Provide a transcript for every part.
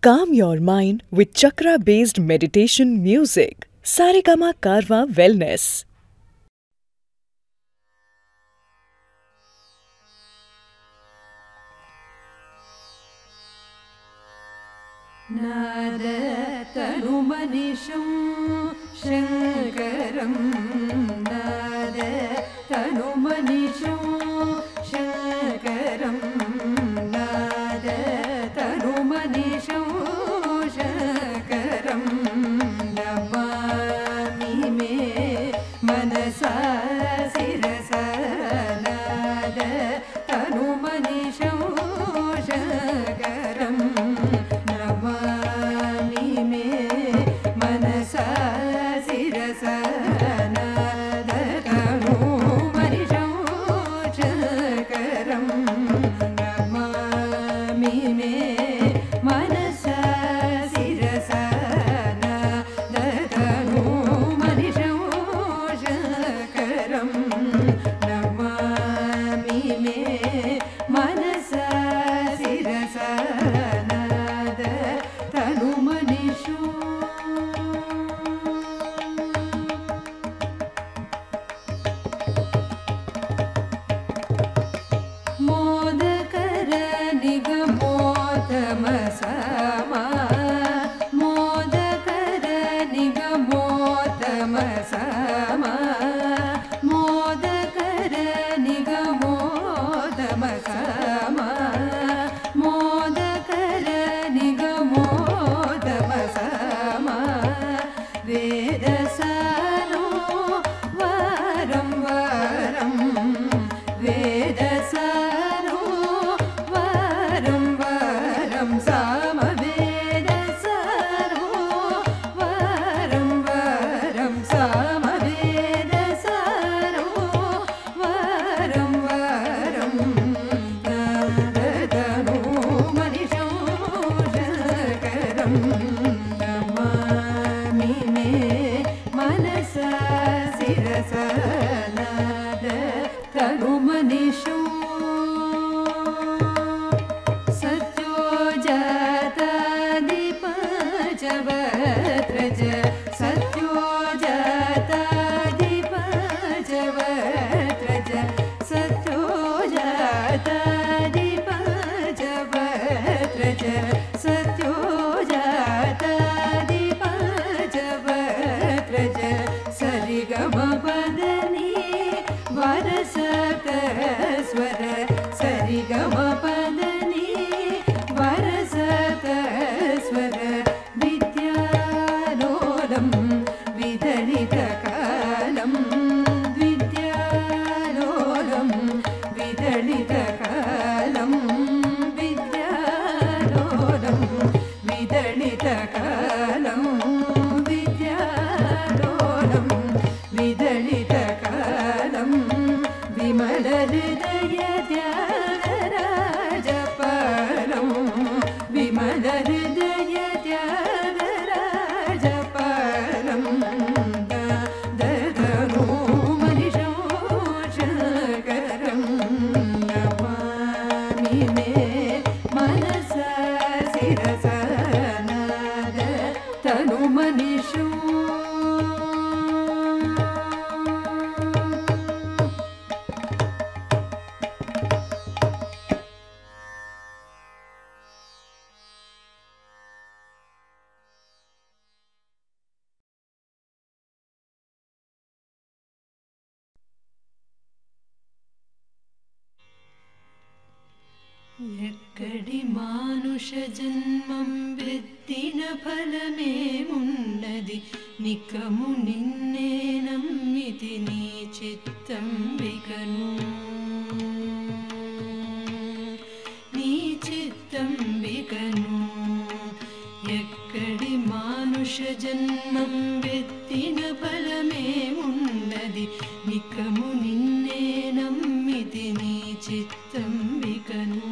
Calm your mind with chakra-based meditation music. Saregama Karwa Wellness. नादतनुमनिषं शङ्करं नादतनुमनिषं शङ्करं नादतनुमनिषं शङ्करं नमामि मे मनसा शिरसा नादतनुमनिषं शङ्करं नमामि मे मनसा शिरसा नादतनुमनिषं शङ्करं नमामि मे मनसा शिरसा नादतनुमनिषं शङ्करं नमामि मे मनसा शिरसा मोदकर निगमोत्तमसमा मोदकर निगमोत्तमसमा मोदकर निगमोत्तमसमा मोदकर निगमोत्तमसमा वेदसारो वारं वारं वेदसारो वारं वारं सामवेदसारो वारं वारं सामवेदसारो वारं वारं नादतनुमनिषं शङ्करं नमामि मे मनसा शिरसा नादतनुमनिषं सत्योजातादिपञ्चवक्त्रज सत्योजातादिपञ्चवक्त्रज सत्योजातादिपञ्चवक्त्रज सत्योजातादिपञ्चवक्त्रज सरिगमपदनी वरसप्तस्वर सरिगमपदनी वरसप्तस्वर विद्यालोलं विदलितकालं विद्यालोलं विदलितकालं विद्यालोलं विदलितकालं विद्यालोलं विदलितकालं विमलहृदय त्यागराजपालं विमलहृदय त्यागराजपालं नादतनुमनिषं शङ्करं नमामि मे मनसा शिरसा नादतनुमनिषं ఎక్కడి మానుష జన్మం వెత్తిన ఫలమేమున్నది నికము నిన్నే నమ్మితి నీ చిత్తంబికను నీ చిత్తంబికను ఎక్కడి మానుష జన్మం వెత్తిన ఫలమేమున్నది నికము నిన్నే నమ్మితి నీ చిత్తంబికను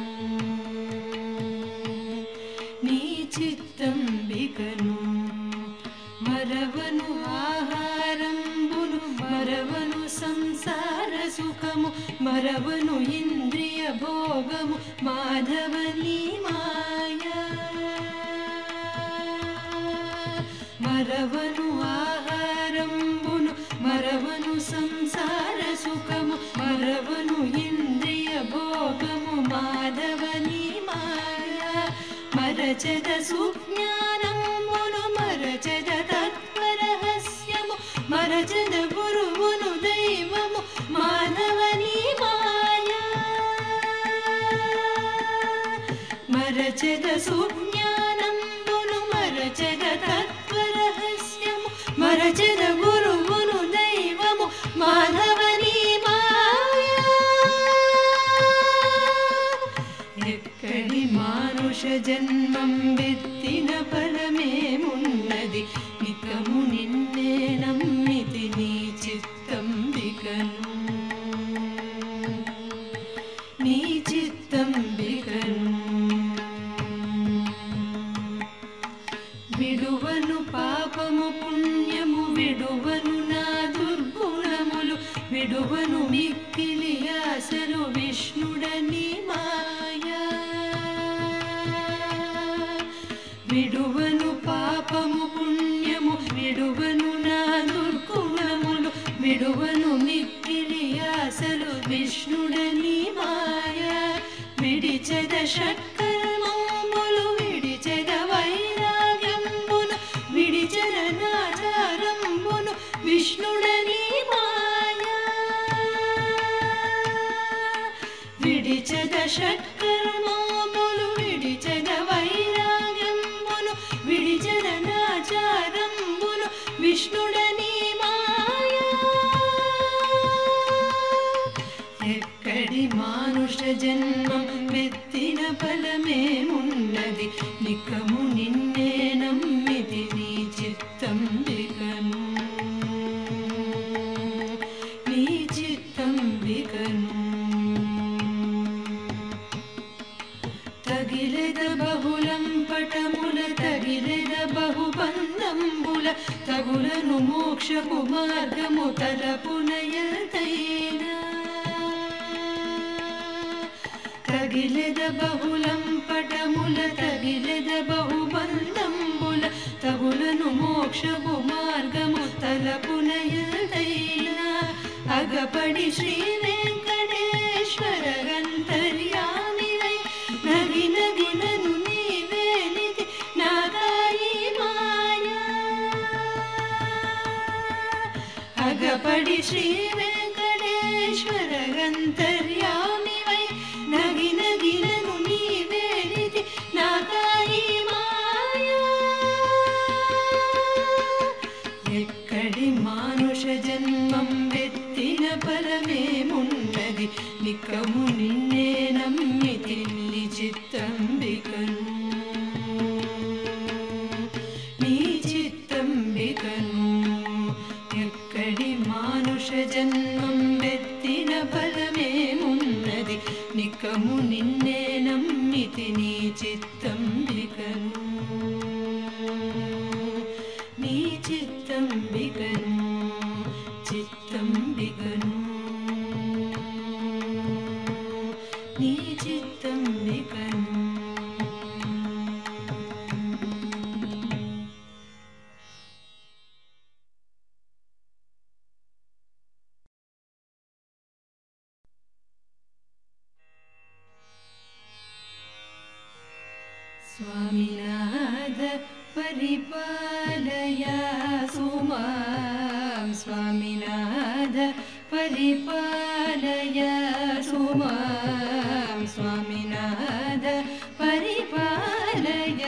నీ చిత్తంబికను మరవను ఆహారంబును మరవను సంసార సుఖము మరవను ఇంద్రియ భోగము మాధవని మాయా మరవను ఆహారంబును మరవను సంసార సుఖము మరవను ఇంద్రియ భోగము మాధవని మాయా మరచద సుజ్ఞానమును మరచద తత్వరహస్యము మరచద గురువును దైవము మాధవని మాయా మరచద సుజ్ఞానమును మరచద తత్వరహస్యము మరచద గురువును దైవము మాధవని మాయా ఎక్కడి మానుష జన్మం వెత్తిన ఫలమేమున్నది నికము నిన్నే నమ్మితి నీ చిత్తంబికను నీ చిత్తంబికను విడువను పాపము పుణ్యము విడువను నా దుర్గుణములు విడువను మిక్కిలి ఆశలు విష్ణుడని మాయా విడువను పాపము పుణ్యము విడువను నా దుర్గుణములు విడువను మిక్కిలి ఆశలు విష్ణుడని మాయా విడిచెద షట్కర్మములు విడిచెద వైరాగ్యంబును విడిచెద నాచారంబును విష్ణుడని మాయా విడిచెద షట్కర్మములు విడిచెద వైరాగ్యంబును విడిచెద నాచారంబును విష్ణుడని మాయా ఎక్కడి మానుష జన్మం వెత్తిన ఫలమేమున్నది నికము నిన్నే నమ్మితి నీ చిత్తంబికను నీ చిత్తంబికను తగిలెద బహుళం పటముల తగిలెద బహుబంధంబుల తగులను మోక్షపు మార్గము తలపునయతైనా తగిలెద బహుళం పటముల తగిలెద బహుబంధంబుల తగులను మోక్షపు మార్గము తలపునయతైనా అగపడి శ్రీ వెంకటేశ్వర గంతర్యామివై నగి నగినను నీవేనితి నాదాయి మాయా అగపడి శ్రీ వెంకటేశ్వర గంతర్యామివై నగి నగినను నీవేనితి నాదాయి మాయా ఎక్కడి మానుష జన్మం వెత్తిన ఫలమేమున్నది నికము నిన్నే నమ్మితి నీ చిత్తంబికను నీ చిత్తంబికను ఎక్కడి మానుష జన్మం వెత్తిన ఫలమేమున్నది నికము నిన్నే నమ్మితి నీ చిత్తంబికను నీ చిత్తంబికను చిత్తంబికను నీ చిత్తంబికను स्वामिनाथ परिपालय सुमां स्वामिनाथ परिपालय सुमां स्वामिनाथ परिपालय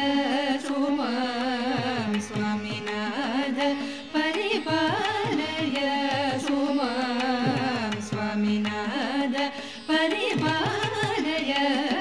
सुमां स्वामिनाथ परिपालय सुमां स्वामिनाथ परिपालय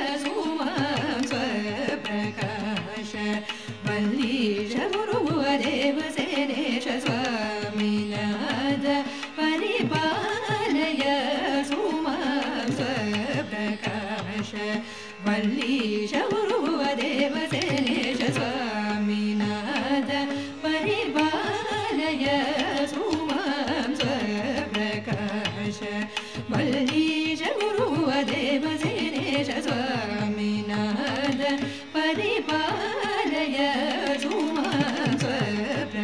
वल्लीश गुरुदेव सेनेश स्वामिनाथ परिपालय सुमां स्वप्रकाश वल्लीश गुरुदेव सेनेश स्वामिनाथ परिपालय सुमां स्वप्रकाश वल्लीश गुरुदेव सेनेश स्वामिनाथ परिपालय सुमां स्वप्रकाश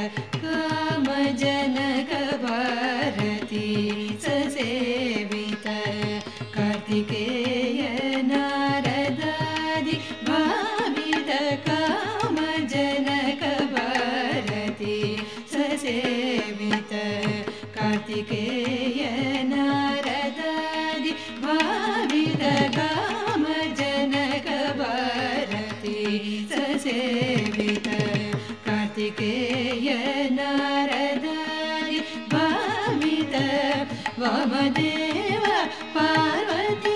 कामजनक भारती ससेवित कार्तिकेय नारदादि भावित कामजनक भारती ससेवित कार्तिकेय नारदादि भावित कामजनक भारती ससेवित कार्तिकेय नारदादि भावित वामदेव पार्वती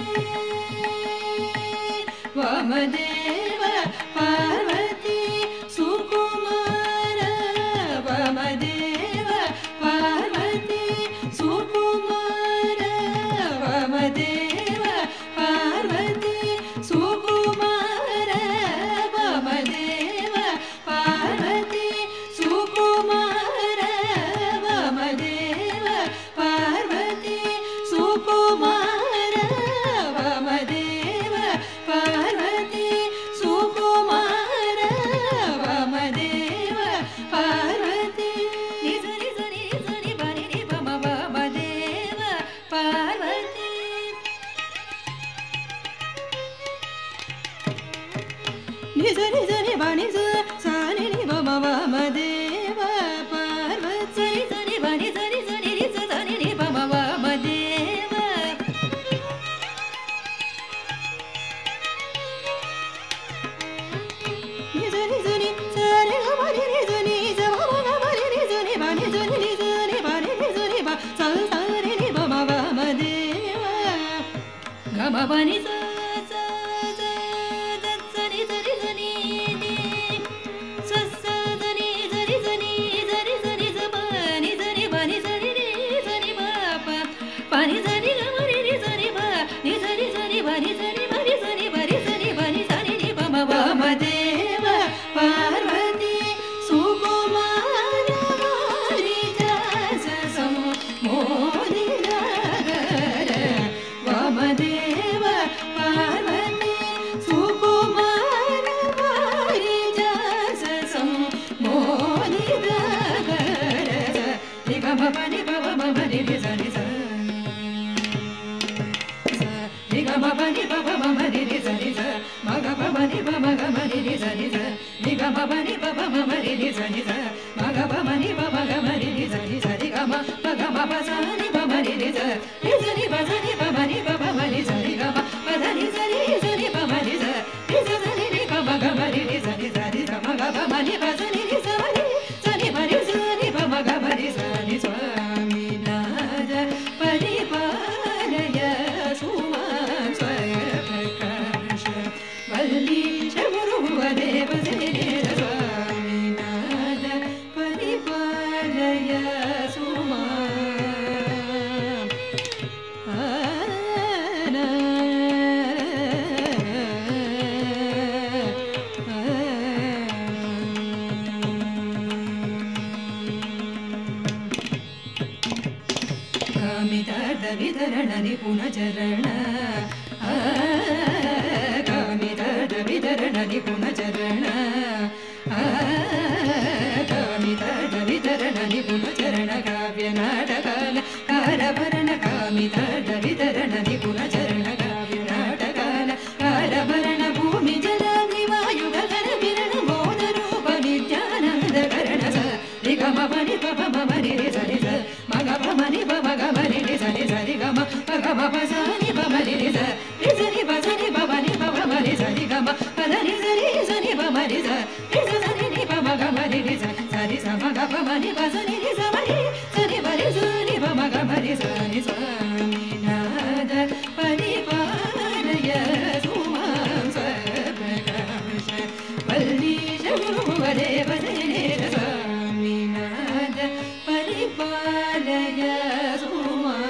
वामदेव पार्वती सुकुमार वामदेव पार्वती सुकुमार वामदेव पार्वती सुकुमार वामदेव पार्वती सुकुमार वामदेव पार्वती सुकुमार वामदेव पार्वती सुकुमार वामदेव पार्वती निज निज निज नि बनि नि बम वामदेव पार्वती निज निज नि बनि स सा नि नि बम वामदेव पार्वती निज नि बनि स नि स नि रि स सा नि नि बम वामदेव निज निज नि स रे ग म नि निज नि स म ग म नि निज नि ब निज नि निज नि ब नि निज नि ब स स रि नि ब म वामदेव ग म ब नि स स स स स नि स रि स नि नि स स स नि स रि स नि स रि स नि स ब नि स नि ब नि स रि रि स नि ब प प नि स नि ग म रि रि स नि ब नि स रि स नि ब नि स नि ब नि स नि ब रि स नि ब नि स नि नि ब म वामदेव पार्वती सुकुमार वारिजास मोदिनगर वामदेव पार्वती सुकुमार वारिजास मोदिनगर रि ग म प नि प व म म रि रि स नि स रि ग म प नि प व म म रि रि स नि स म ग प म नि प म ग म रि रि स नि स रि ग म प नि प व म म रि रि स नि स म ग प म नि प म ग म रि रि स नि स रि ग म प ग म प स नि प म रि रि स रि स नि प स नि प म नि प प म रि स रि ग म प ध नि स रि स नि प म रि स रि स स नि रि प म ग म रि रि स नि स रि स म ग प म नि प स नि रि स म रि स नि प रि स नि प म ग म रि स नि स्वामिनाथ परिपालय सुमां स्वप्रकाश वल्लीश गुरुवदेव सेन स्वामिनाथ परिपालय सुमां कामितार्थ वितरण निपुण चरण कामितार्थ वितरण निपुण चरण कामितार्थ वितरण निपुण चरण काव्य नाटकाल कारभरण कामितार्थ वितरण निपुण चरण काव्य नाटकाल कारभरण भूमि जलाग्नि वायु गगन विरण बोध रूप नित्यानंद करण स रि ग म प नि प प म म रि रि स नि स म ग प म नि प म ग म रि रि स नि स रि ग म प ग म प स नि प म रि रि स रि स नि प स नि प म नि प प म रि स रि ग म प ध नि स रि स नि प म रि स रि स स नि नि प म ग म रि रि स स रि स म ग प म नि प स नि रि स म रि स नि प रि स नि प म ग म रि स नि स्वामिनाथ परिपालय सुमां स्वप्रकाश वल्लीश गुरुवदेव सेन स्वामिनाथ परिपालय सुमां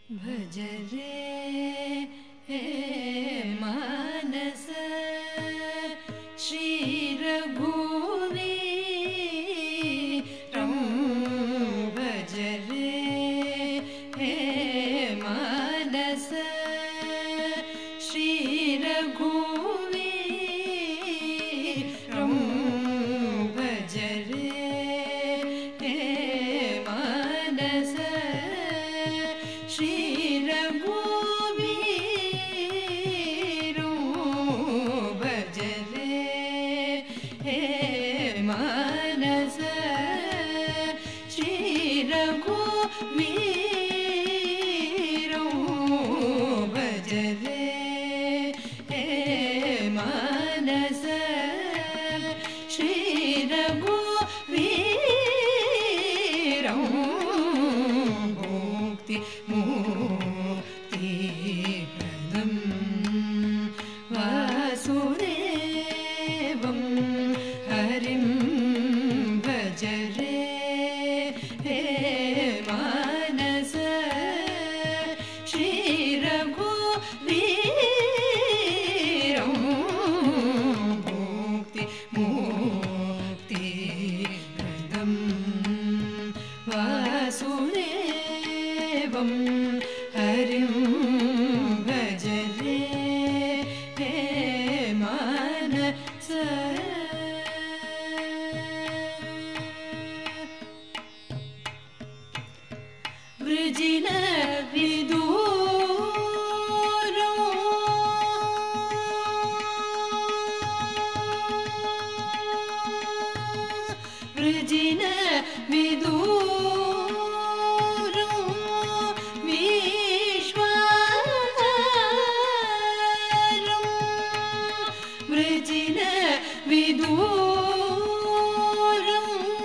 भज रे मानस श्री रघुवीरं भज रे मानस श्री रघुवीरं भज रे मानस श्री रघुवीरं भज रे मानस श्री रघुवीरं भज रे मानस श्री रघुवीरं मुक्ति मुक्तिप्रदं वासुदेवं हरिं भज रे मानस श्री रघुवीरं मुक्ति मुक्तिप्रदं वासुदेवं हरिं भज रे मानस वृजिन विदूरं वृजिन विदूरं विश्वाकारं वृजिन विदूरं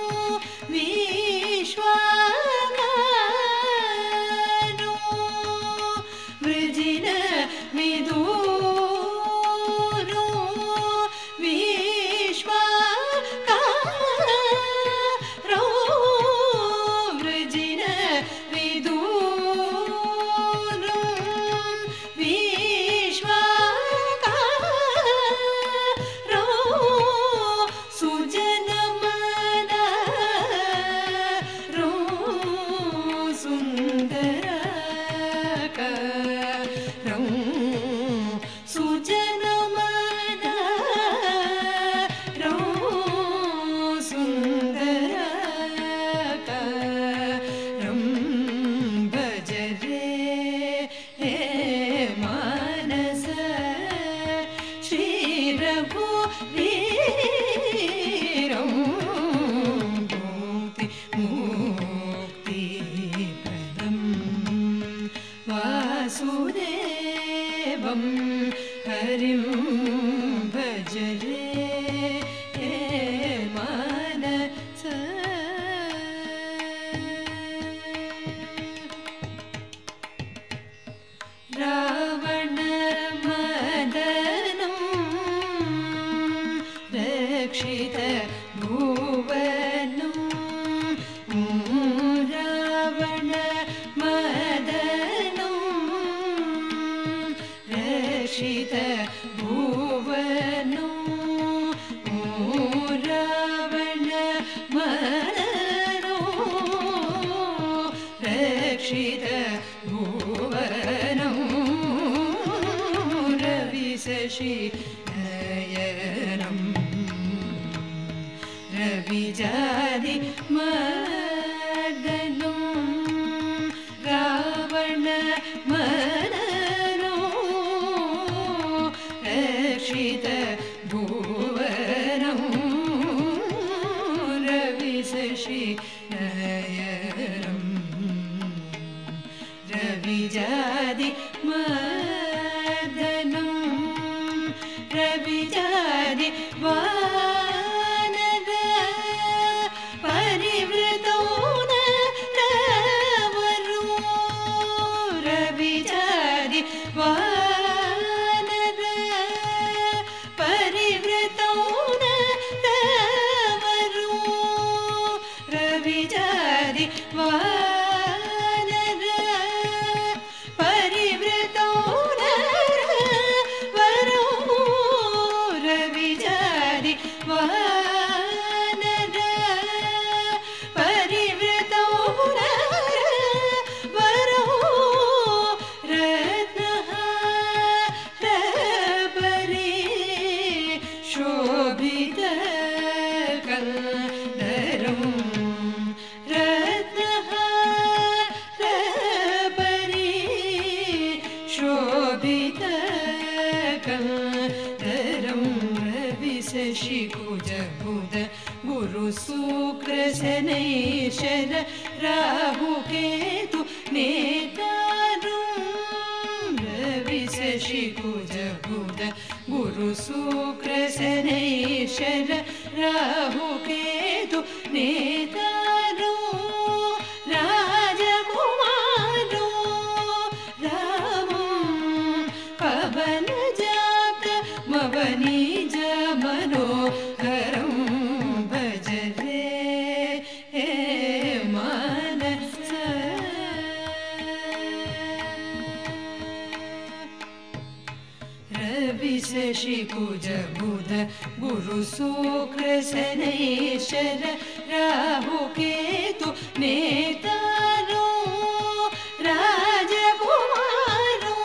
विश्वाकारं वृजिन विदूरं विश्वाकारं वृजिन विदूरं विश्वाकारं सुजनमनरं सुन्दरकरं सुजनमनरं सुन्दरकरं भज रे मानस श्री रघुवीरं मुक्ति मुक्तिप्रदं वासुदेवं हरिं भज रे मानस रावण मदनं रक्षित भुवनं रावण मदनं रक्षित भुवनं रावण मदनं रक्षित भुवनं रविशशि नयनं रविजादि मर्दनं रावण मदनं रक्षित भुवनं रविशशि नयनं रविजादि मर्दनं रविजादि वानर परिवृतो नरवरो रविजादि वानर परिवृतो नरवरो रविजादि वानर कुज बुध गुरु शुक्र शनैश्वर राहु केतु नेतारुं रवि शशि कुज बुध गुरु शुक्र शनैश्वर राहु केतु नेतारुं राजकुमारो रामं पवन जात मवनीज मनोहरं भज रे मानस रवि शशि कुज बुध गुरु शुक्र शनैश्वर राहु केतु नेतारो राजकुमारो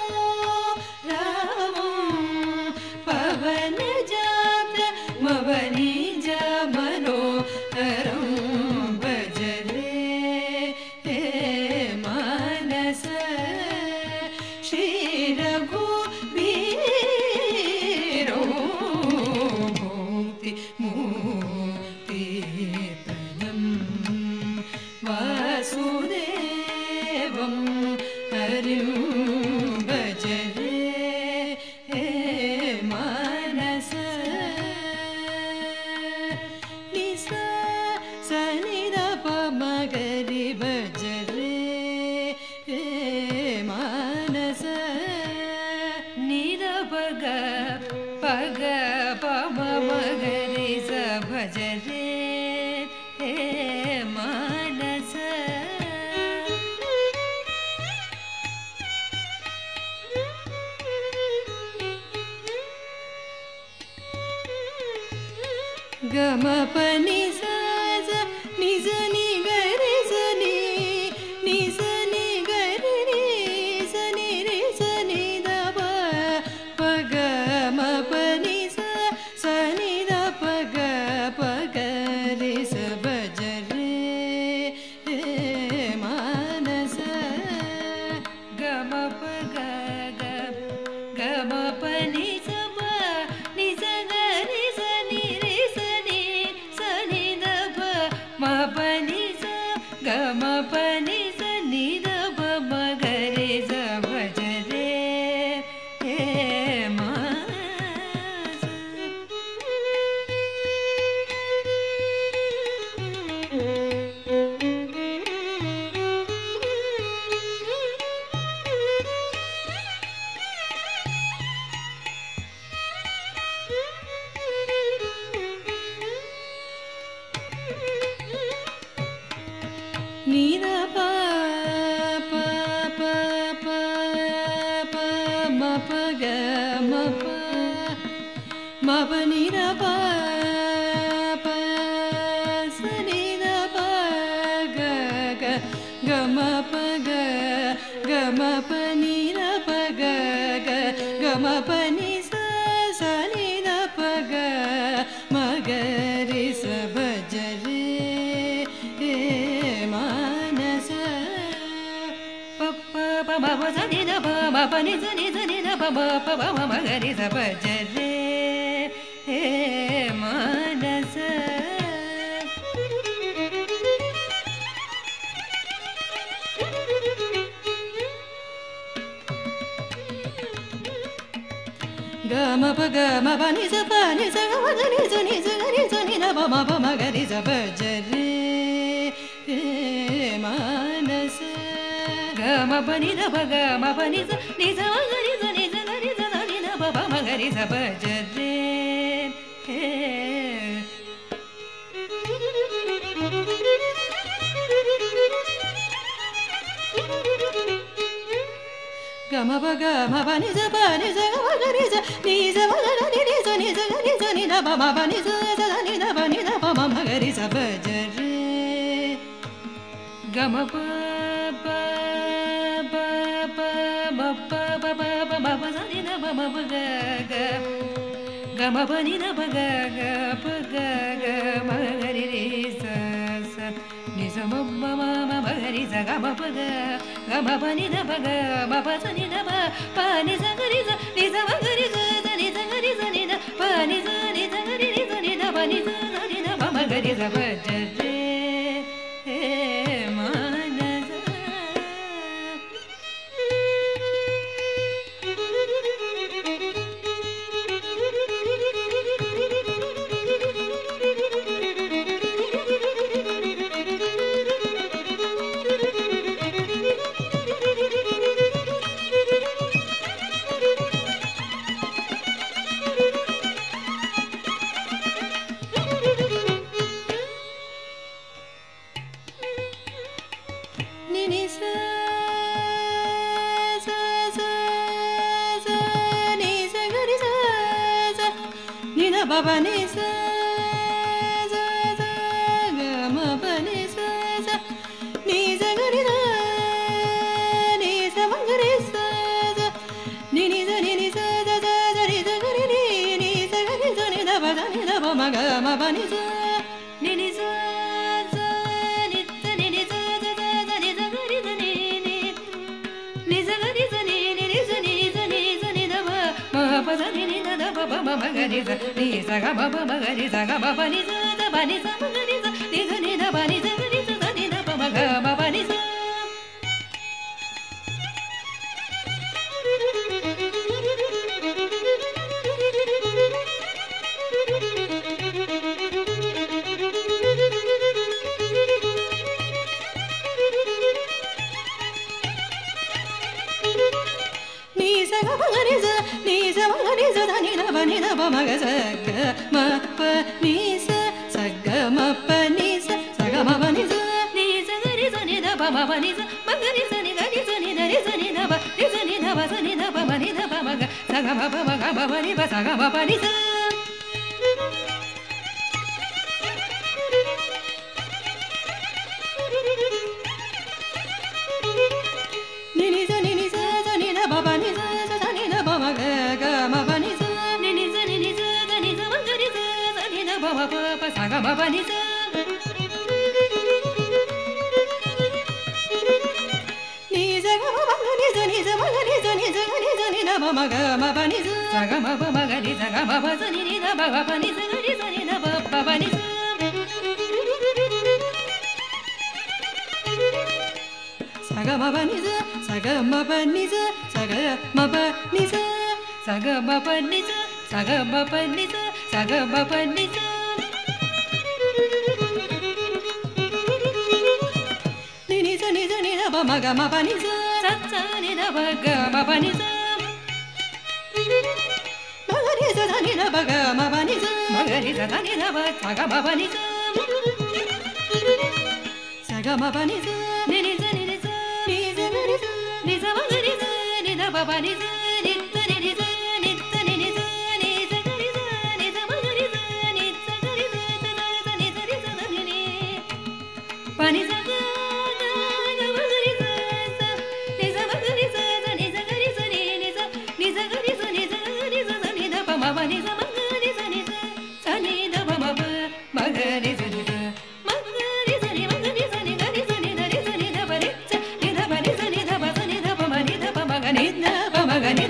रामं पवन जात मवनीज मनोहरं भज रे मानस श्री रघुवीरो भुक्ति मुक्तिप्रदं वासुदेवं हरिं भज रे मानस निसा सनिधप मगरि भज रे मानस निरपग पग पम मगरि स भज रे मानस गम पनि सा नि स नि गरि स नि स नि गरि रि स नि रि स नि द प ग म पनि स नि द प ग रि स भज रे मानस गम प ग म पनि स नि स गरि स नि रि स नि द प म पनि स ग म पनि स नि द प म ग रे स भज रे मानस नि द प प प प प म प ग म प म प नि द प प स नि द प ग ग ग म प ग ग म प नि द प ग ग ग म प नि स नि द प ग म ग रि स भज रे मानस प प प म प स नि द प म प नि स नि द प म प प म म ग रि स भज रे मानस ग म प ग म प नि स प नि स ग म ग नि स नि स ग नि स नि द प म प म ग रि स भज रे मानस ग म प नि द प ग म प नि स नि स म ग रि स नि स ग नि स नि द प म ग रि स भज रे ग म प ग म प नि स प नि स ग म ग रि स नि स म ग नि रि स नि स ग नि स नि द प म प नि स स नि द प नि द प म म ग रि स भज रे ग म प प प प म प प प प म प स नि द प म प ग ग ग म प नि द प ग ग प ग ग म ग रि रि स स नि स म म म म म ग रि स ग म प ग ग म प नि द प ग म प स नि द प प नि स ग रि स नि स म ग रि स नि स ग रि स नि द प नि स ग रि रि स नि द प ni sa sa ni da pa ma ga ri sa pa ja re ma na sa Baba ni sa sa sa ga ma pa ni sa sa ni sa ga ni sa ni sa ma ga ni sa sa ni sa ni sa sa sa sa ni sa ga ni sa ga ni sa ni da ba ma ga ma pa ni sa ni sa sa ni sa ni sa sa sa sa ni sa ga ni sa ni sa ga ni sa ni sa ni sa ni sa ni da ba ma pa sa ni da da ba ba ma ga ni sa ni sa ga ba ba ma ga ni sa ga ba ba ni sa da ba ni sa ma ga ni sa ni da ba ni sa ga ni sa da ni da ba ma ga ba ba ni sa ni sa ga ba ga ni sa ni sa ma ga ni sa da ni da ba ni da ba ma ga sa ga ma pa ni sa ga ma pa ni sa ga ma pa ni sa ni sa ga ni sa ni da ba ma pa ni sa ma ga ni sa ni da ni sa ni da ni sa ni da ba ni sa ni da ba sa ni da ba ma ni da ba ma ga sa ga ma pa ma ga ba pa ni ba sa ga ma pa ni sa ni sa sa ni da ba pa ni sa sa ni da ba ma ga ma pa ni sa ni sa da ni sa ma ga ni sa sa ni da ba ma pa sa ga ma pa ni sa ni sa ga ma ga ni sa ni sa ma ga ni sa ni sa ga ni sa ni da ba ma ga ma pa ni sa ga ma pa ma ga ni sa ga ma pa sa ni da ba ga pa ni sa ga ni sa ni da ba pa ni sa sa ga ma pa ni sa sa ga ma pa ni sa sa ga ma pa ni sa sa ga ma pa ni sa sa ga ma pa ni sa sa ga ma pa ni sa ni sa ni da ba ma ga ma pa ni sa sa sa ni da ba ga ma pa ni sa ma ga ni sa ni da ba ga ma pa ni sa ma ga ni sa ni da ba sa ga ma pa ni sa sa ga ma pa ni sa ni sa ni sa ni sa ga ni sa ni sa ma ga ni sa ni da ba pa ni sa ni sa ni sa ni sa ni sa ni sa ga ni sa ni sa ma ga ni sa ni sa ga ni sa sa sa ni sa ni sa da ni pa ni sa ga ga ma ga ni sa sa ni sa ma ga ni sa sa ni sa ga ni sa ni sa ni sa ga ni sa ni sa ga ni sa sa ni da pa ma pa ni sa ma ga ni sa sa ni da pa ma pa ma ga ni sa ni sa ma ga ni sa ni ma ga ni sa ni ga ni sa ni da ni sa ni da pa ni sa ni da pa ni sa ni da pa sa ni da pa ma ni da pa ma ga ni da pa ma ga ni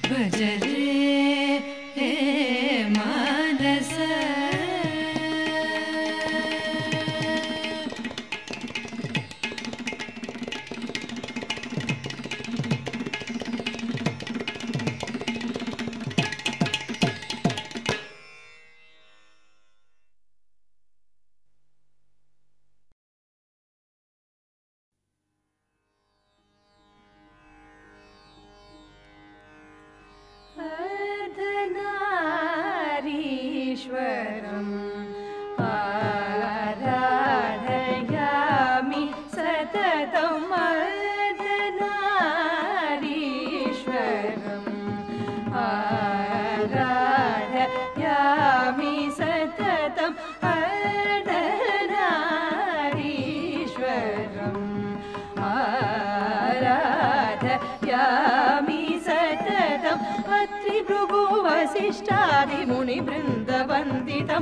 वसिष्ठादिमुनिवृन्दवन्दितं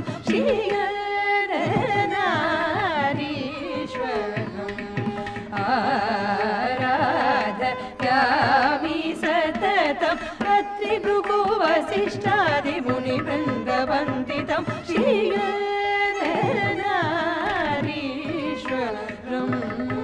श्रीहरनारीश्वरम् आराधयामि सततं अत्रिभृगुवसिष्ठादिमुनिवृन्दवन्दितं श्रीहरनारीश्वरम्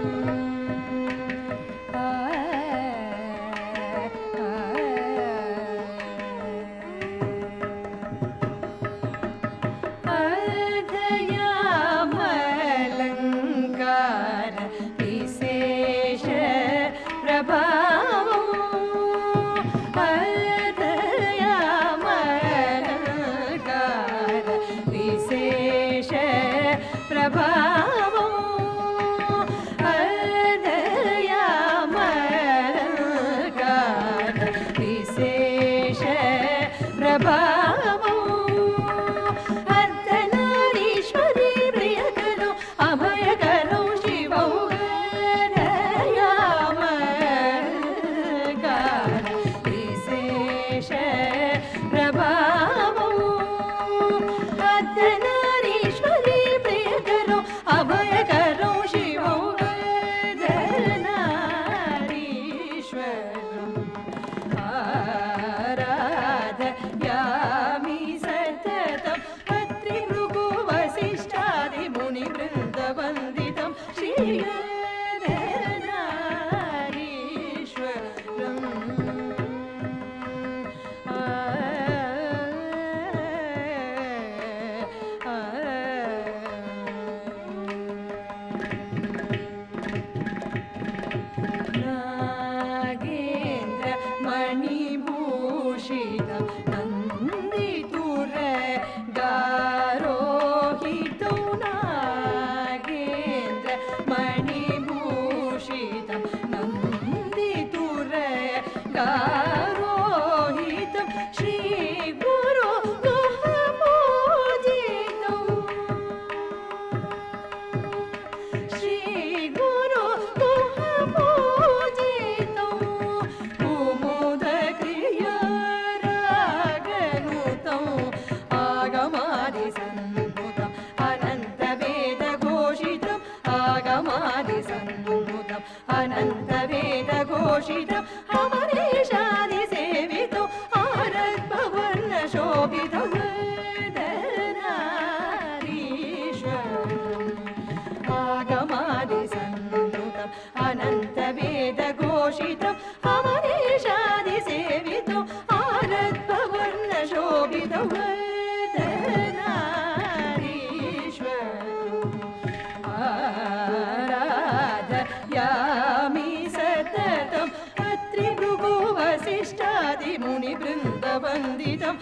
वन्दितं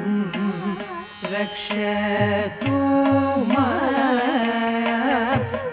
रक्षतु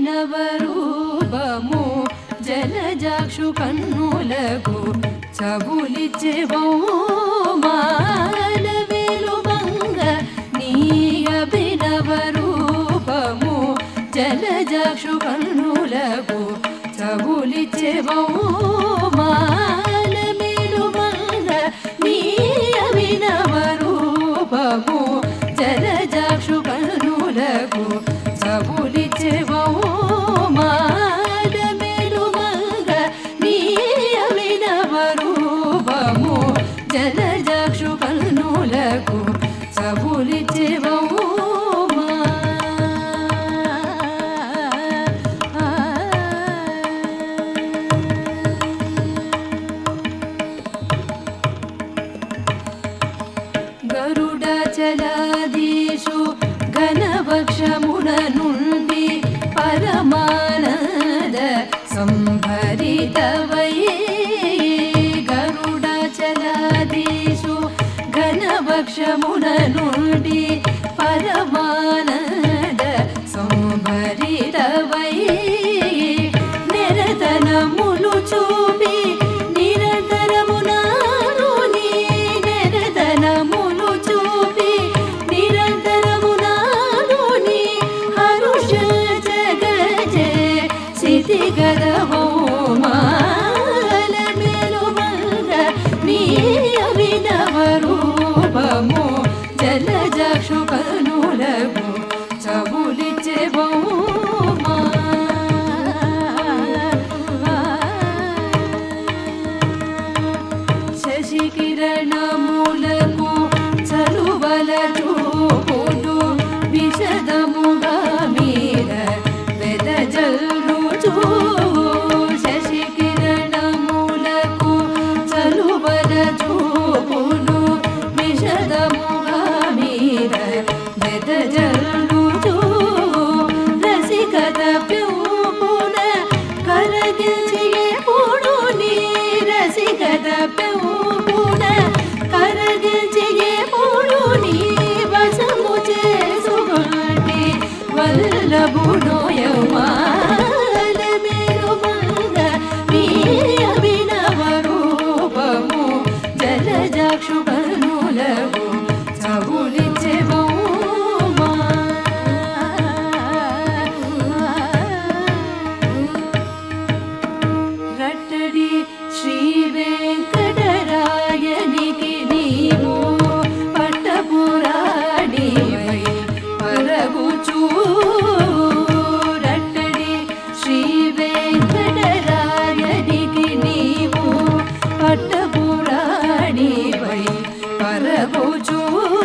అభినవరూపము జలజాక్షు కన్నులకు చబులిచ్చెవో మాలవేలుమంగ నీ అభినవరూపము జలజాక్షు కన్నులకు చబులిచ్చెవో మాలవేలుమంగ నీ అభినవరూపము జలజాక్షు కన్నులకు చబులిచ్చెవో మాలవేలుమంగ నీ అభినవరూపము జలజాక్షు కన్నులకు చబులిచ్చెవో గరుడాచలాదీషు ఘనవక్షమున నుండి పరమానంద సంభరితవై గరుడాచలాదీషు ఘనవక్షమున నుండి పరమానంద సంభరితవై నిరతనములు చూపి నిరంతరమునాను నీ నిరతనములు చూపి నిరంతరమునాను నీ హరుష జగజే సిద్ధి గదవో మాలవేలుమంగ నీ అభినవరూపము జలజాక్షు కన్నులకు చబులిచ్చెవో శశికిరణములకు చలువల చూపులు విషదముగా మీద వెదజల్లుచు శశికిరణములకు చలువల చూపులు విషదముగా మీద వెదజల్లుచు రసికత పెంపున కరగిల్చి ఎప్పుడు నీ రసికత పెంపున కరగిల్చి ఎప్పుడు నీ వశము చేసుకుంటే వల్లభుడోయమాలవేలుమంగ నీ అభినవరూపము జలజాక్షు కన్నులకు చబులిచ్చెవో రట్టడి శ్రీ వెంకటరాయనికి నీవు పట్టపురాణివై పరగుచూ రట్టడి శ్రీ వెంకటరాయనికి నీవు పట్టపురాణివై పరగుచూ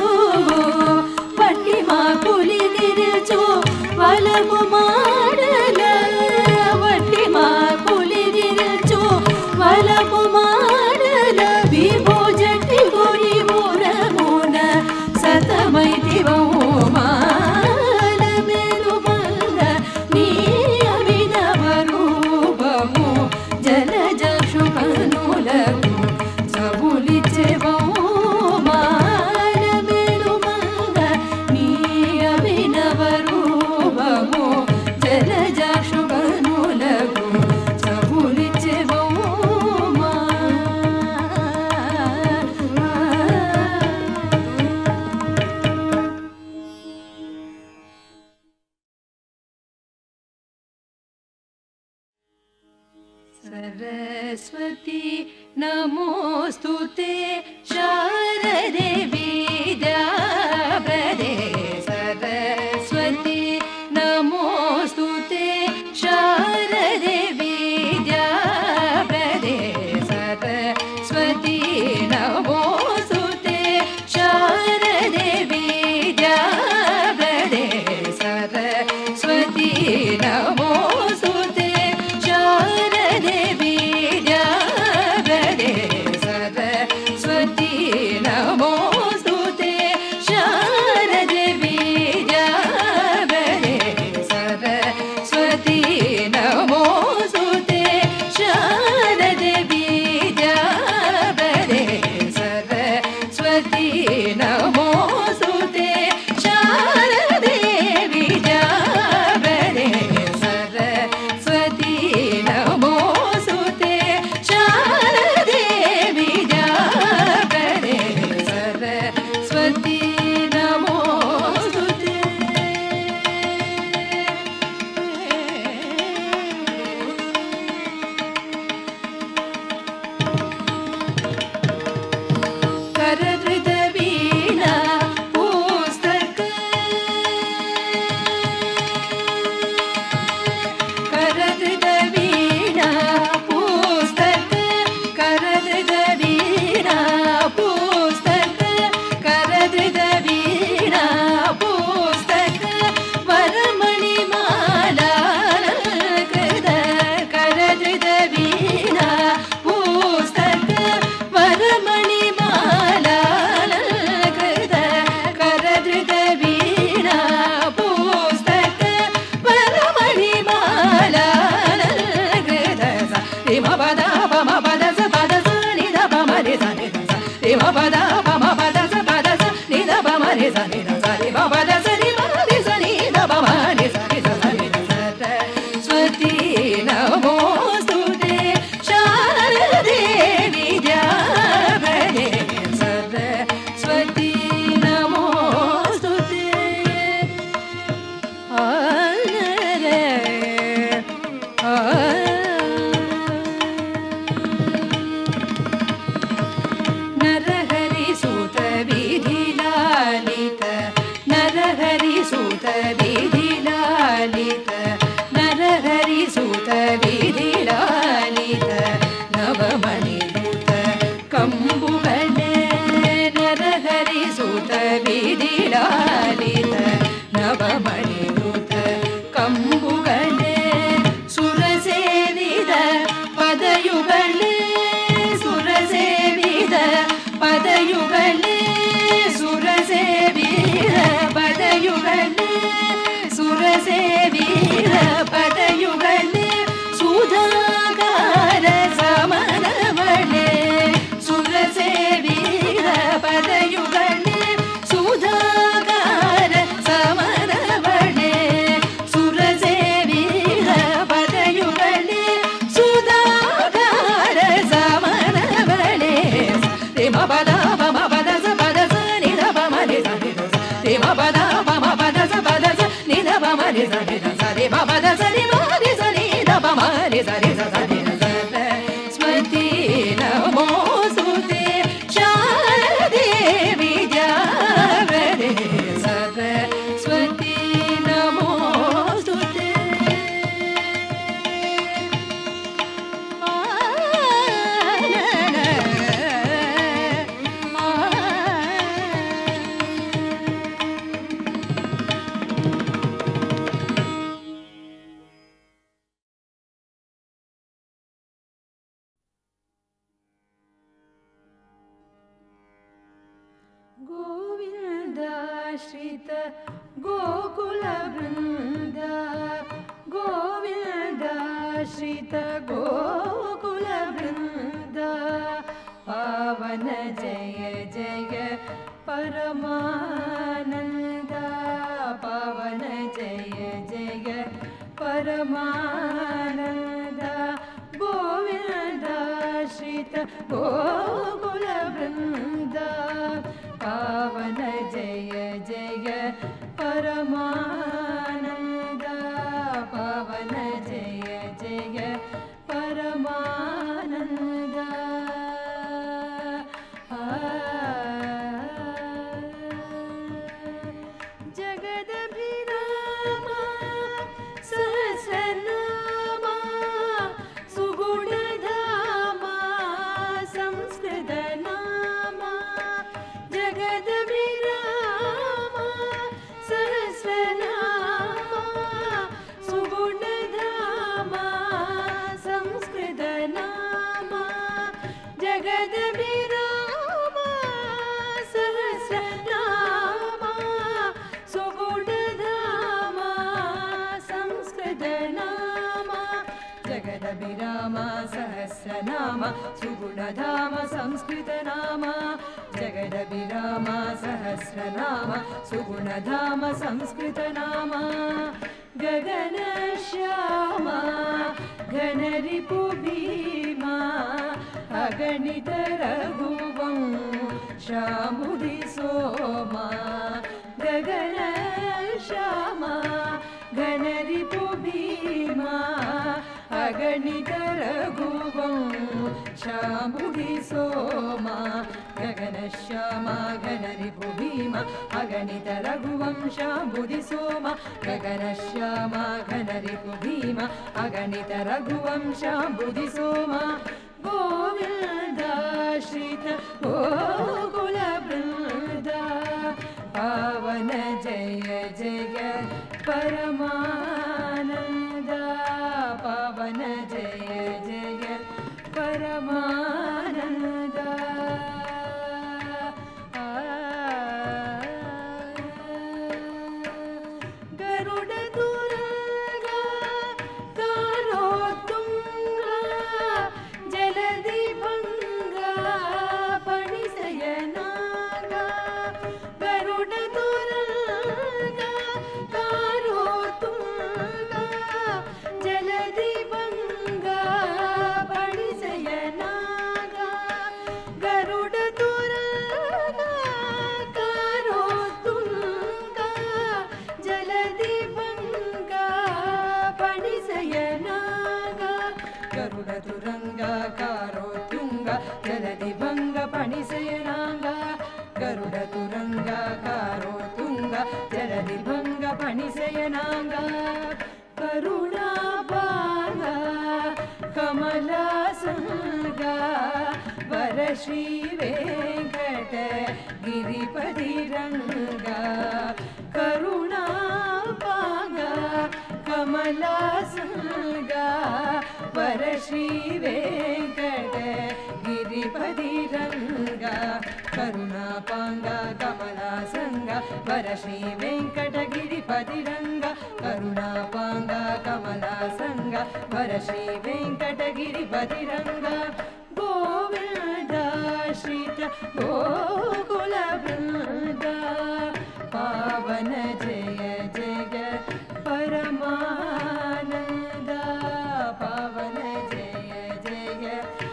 పట్టి మా పులిగిరిచు వలపు మాడల వట్టి మా పులిగిరిచు వలపు మాడల విభోజటి గురి మూలమున సతమైతివో మాలవేలుమంగ నీ అభినవరూపము జలజాక్షు కన్నులకు చబులిచ్చెవో మాలవేలుమంగ నీ అభినవరూపము జలజాక్షు కన్నులకు చబులిచ్చెవో सरस्वती नमोस्तुते शारदे विद्याप्रदे सरस्वती नमोस्तुते शारदे विद्याप्रदे सरस्वती नमोस्तुते शारदे विद्याप्रदे सरस्वती नमोस्तुते शारदे विद्याप्रदे सरस्वती सरस्वती नमोस्तुते शारदे विद्यावरे सरस्वती नमोस्तुते नरहरि सुत विधिलालित नरहरि सुत विधिलालित नरहरि सुत विधिलालित नवमणिदूत कंबुगले नरहरि सुत विधिलालित नवमणिदूत कंबुगले सुरसेविद पदयुगले सुरसेविद पदयुगले सुरसेविद पदयुगले सुरसेविद पदयुगले सुधाकर समनवले सुरसेविद पदयुगले सुधाकर समनवले सुरसेविद पदयुगले सुधाकर समनवले रेम पद पम पद स पद स नि ध प म रे स रे स रेम पद पम पद स पद स नि ध प म रे स रे स रे म पद स रि म रे स नि ध प म रे स रे स रे स सरस्वती नमोस्तुते शारदे विद्यावरे सरस्वती नमोस्तुते गोविन्दाश्रित गोकुलवृन्द गोविन्दाश्रित गोकुलवृन्द पावन जय जय परमानन्द पावन जय जय परमानन्द गोविन्दाश्रित गोकुलवृन्द पावन जय जय परमानन्द पावन जय जय परमानन्द जगदभिराम सहस्रनाम सुगुणधाम संस्कृतनाम जगदभिराम सहस्रनाम सुगुणधाम संस्कृतनाम जगदभिराम सहस्रनाम सुगुणधाम संस्कृतनाम जगदभिराम सहस्रनाम सुगुणधाम संस्कृतनाम जगदभिराम सहस्रनाम सुगुणधाम संस्कृतनाम गगनश्याम घनरिपु भीमा अगणित रघुवं शामुदि सोमा गगनश्याम घनरिपु भीमा अगणित रघुवं शामुदि सोमा गगनश्याम घनरिपु भीमा अगणित रघुवं शामुदि सोमा गगनश्याम घनरिपु भीमा अगणित रघुवं शामुदि सोमा गोविन्दाश्रित गोकुलवृन्द पावन जय जय परमानन्द पावन जय जय परमानन्द गरुडतुरगा कारोत्तुंगा जलधिभंगा पणिसयनागा गरुडतुरगा कारोत्तुंगा गरुडतुरङ्गाकारोत्तुङ्ग जलधिभङ्ग पणिशयनाङ्ग गरुडतुरङ्गाकारोत्तुङ्ग जलधिभङ्ग पणिशयनाङ्ग करुणाभाग कमलासंग वरश्री वेङ्कट गिरिपतिरङ्ग करुणाभाग कमलासंग वरश्री वेङ्कट गिरिपतिरङ्ग करुणापाङ्ग कमलासंग वरश्री वेङ्कट गिरिपतिरङ्ग करुणापाङ्ग कमलासंग वरश्री वेङ्कट गिरिपतिरङ्ग गोविन्दाश्रित गोकुलवृन्द पावन जय जय परमानन्द पावन जय जय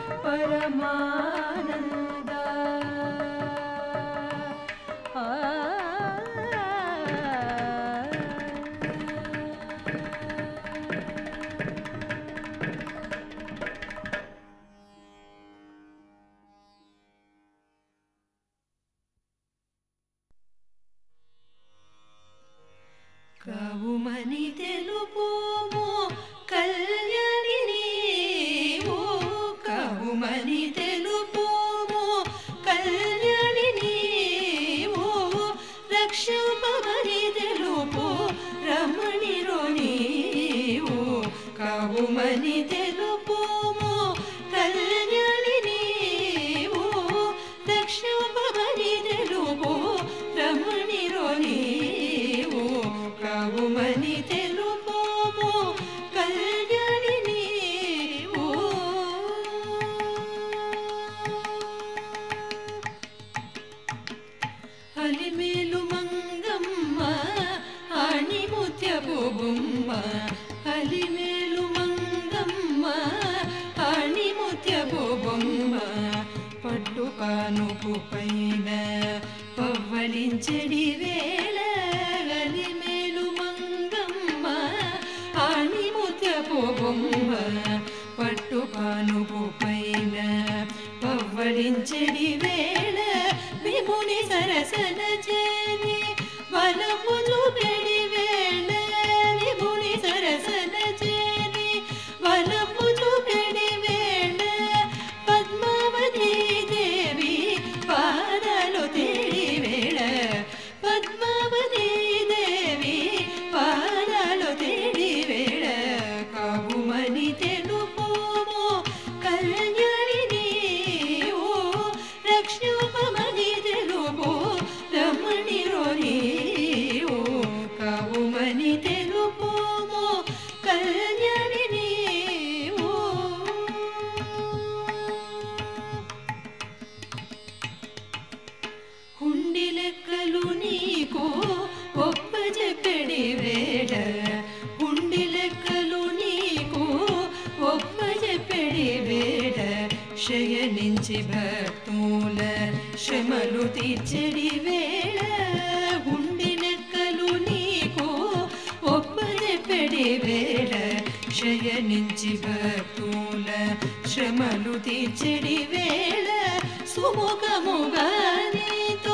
परमानन्द కవుమని తెలుపుము కళ్యాణి నీవు కవుమని తెలుపుము కళ్యాణి నీవు రక్షపమని తెలుపు రమణిరో నీవు కవుమని తెలుపుము కళ్యాణి నీవు రక్షపమని తెలుపు రమణిరో నీవు కవుమని తెలుపుము కళ్యాణి నీవు అలిమేలు మంగమ్మ ఆణిముత్యపు బొమ్మ అలిమేలు మంగమ్మ ఆణిముత్యపు బొమ్మ పట్టు పానుపు పైన పవ్వళించెడి వేళ అలిమేలు మంగమ్మ ఆణిముత్యపు బొమ్మ పట్టు పానుపు పైన పవ్వళించెడి వేళ విముని సరసన చేరి వలపు చూపెడి వేళ విముని సరసన చేరి వలపు చూపెడి వేళ పద్మావతి దేవి పాదాలు తేడి వేళ పద్మావతి దేవి పాదాలు తేడి వేళ కవుమని తెలుపుము కళ్యాణి నీవు రక్షపమని తెలుపు రమణిరో నీవు కవుమని తెలుపుము కళ్యాణి నీవు హుండి లెక్కలు నీకు ఒప్పజెప్పెడి వేళ హుండి లెక్కలు నీకు ఒప్పజెప్పెడి వేళ శయనించి భక్తుల శ్రమలు తీర్చెడి వేళ హుండి లెక్కలు నీకు ఒప్పజెప్పెడి వేళ శయనించి భక్తుల శ్రమలు తీర్చెడి వేళ సుముఖముగా నీతో